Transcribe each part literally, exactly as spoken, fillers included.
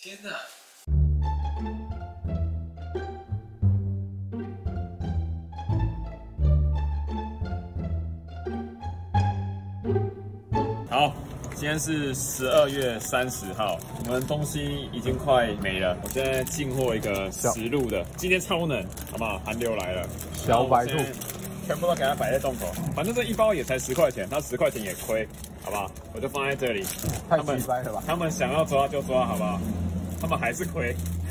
天哪！好，今天是十二月三十号，我们东西已经快没了。我现在进货一个实路的，今天超冷，好不好？寒流来了， 小白兔。 全部都给它摆在洞口，反正这一包也才十块钱，它十块钱也亏，好不好？我就放在这里。 太鸡掰了吧！ 他们想要抓就抓，好不好？他们还是亏。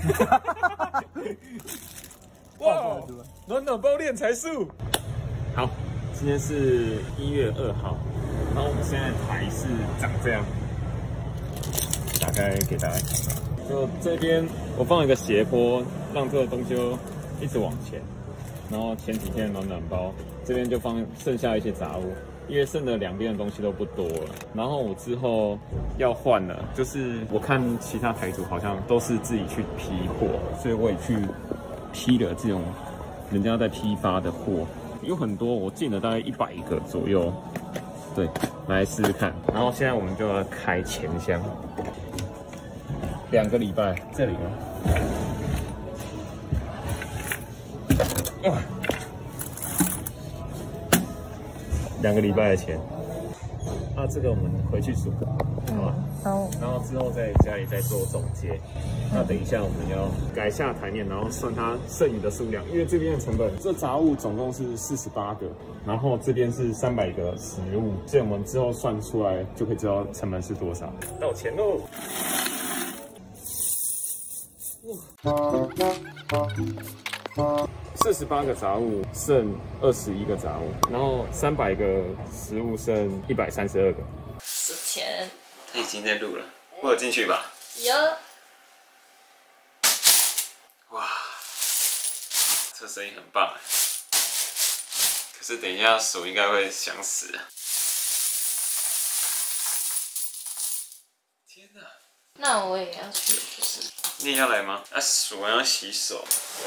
哇，暖暖包练财术。好，今天是一月二号，然后我们现在台是长这样，打开给大家看。就这边我放一个斜坡，让这个东西就一直往前。 然后前几天暖暖包这边就放剩下一些杂物，因为剩的两边的东西都不多了。然后我之后要换了，就是我看其他台主好像都是自己去批货，所以我也去批了这种人家在批发的货，有很多，我进了大概一百个左右。对，来试试看。然后现在我们就要开前箱，两个礼拜这里呢。 哇，两个礼拜的钱，啊，这个我们回去数，好吧？ 好。 然后之后在家里再做总结。那等一下我们要改下台面，然后算它剩余的数量，因为这边的成本，这杂物总共是四十八个，然后这边是三百个食物，所以我们之后算出来就可以知道成本是多少。到钱喽！哇！ 四十八个杂物剩二十一个杂物，然后三百个食物剩一百三十二个。 之前他已经在录了，我有进去吧？ 有。 哇，这声音很棒哎！可是等一下数应该会想死。天哪！ 那我也要去，就是你也要来吗？啊，数完要洗手。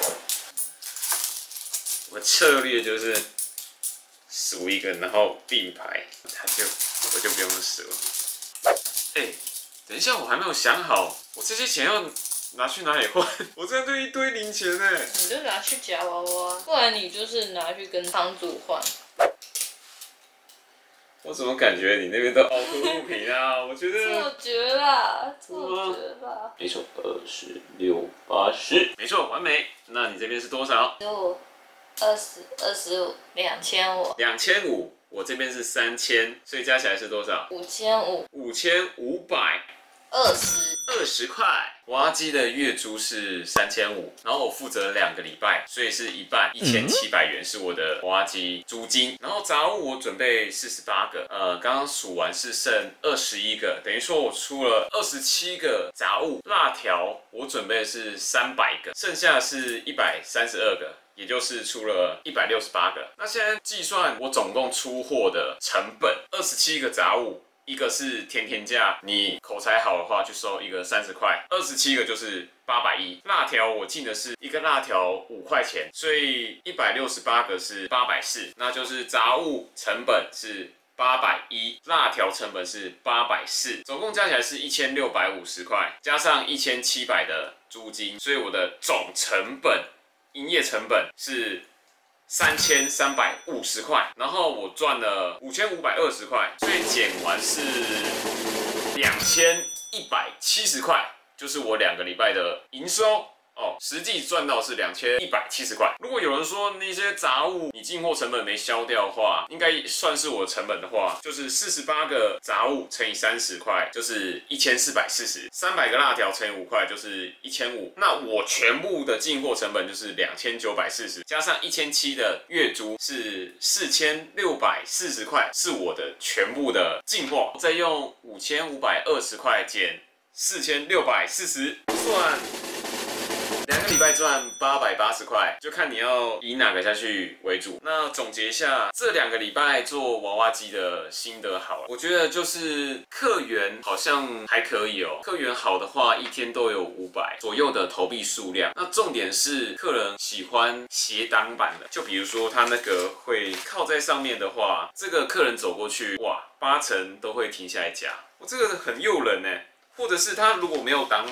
我策略就是数一个，然后并排，他就我就不用数了。哎、欸，等一下，我还没有想好，我这些钱要拿去哪里换？我这样就一堆零钱哎。 你就拿去夹娃娃，不然你就是拿去跟堂主换。 我怎么感觉你那边都凹凸不平啊？我觉得错觉啦，错觉啦。 没错，二十六八十，没错，完美。那你这边是多少？ 十五。 二十二十五两千五， 两千五，我这边是三千，所以加起来是多少？ 五千五， 五千五百二十二十块。娃娃机的月租是三千五，然后我负责两个礼拜，所以是一半，一千七百元是我的娃娃机租金。然后杂物我准备四十八个，呃，刚刚数完是剩二十一个，等于说我出了二十七个杂物。辣条我准备是三百个，剩下是一百三十二个。 也就是出了一百六十八个。那现在计算我总共出货的成本，二十七个杂物，一个是甜甜价，你口才好的话去收一个三十块，二十七个就是八百一。辣条我进的是一个辣条五块钱，所以一百六十八个是八百四，那就是杂物成本是。 八百一，辣条成本是八百四，总共加起来是一千六百五十块，加上一千七百的租金，所以我的总成本。 营业成本是三千三百五十块，然后我赚了五千五百二十块，所以减完是两千一百七十块，就是我两个礼拜的营收哦。实际赚到是两千一百七十块。如果有人说那些杂物你进货成本没消掉的话，应该算是我的成本的话，就是四十八个杂物乘以三十块，就是一千四百四十，三百个辣条乘以五块就是一千五。那我全部的进货成本就是两千九百四十，加上一千七的月租是四千六百四十块，是我的全部的进货。再用五千五百二十块减四千六百四十，算。 两个礼拜赚八百八十块，就看你要以哪个下去为主。那总结一下，这两个礼拜做娃娃机的心得好了，我觉得就是客源好像还可以哦。客源好的话，一天都有五百左右的投币数量。那重点是客人喜欢斜挡板的，就比如说他那个会靠在上面的话，这个客人走过去，哇，八成都会停下来夹。我这个很诱人呢。或者是他如果没有挡板。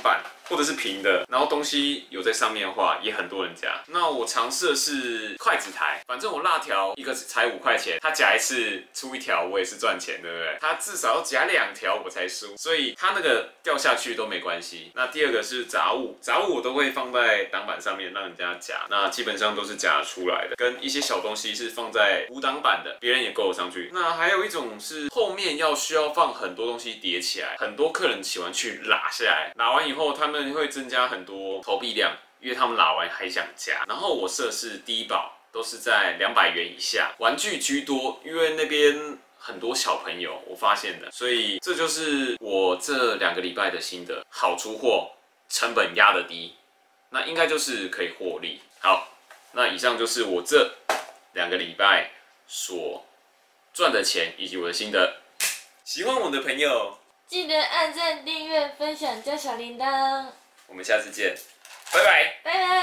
或者是平的，然后东西有在上面的话，也很多人夹。那我尝试的是筷子台，反正我辣条一个才五块钱，他夹一次出一条，我也是赚钱，对不对？他至少要夹两条我才输，所以他那个掉下去都没关系。那第二个是杂物，杂物我都会放在挡板上面让人家夹，那基本上都是夹出来的，跟一些小东西是放在无挡板的，别人也够得上去。那还有一种是后面要需要放很多东西叠起来，很多客人喜欢去拉下来，拉完以后他们会增加很多投币量，因为他们拉完还想夹。然后我设是低保，都是在两百元以下，玩具居多，因为那边很多小朋友我发现的，所以这就是我这两个礼拜的心得，好出货，成本压得低，那应该就是可以获利。好，那以上就是我这两个礼拜所赚的钱以及我的心得。喜欢我的朋友记得按赞、订阅、分享、加小铃铛。 我们下次见，拜拜。 拜拜。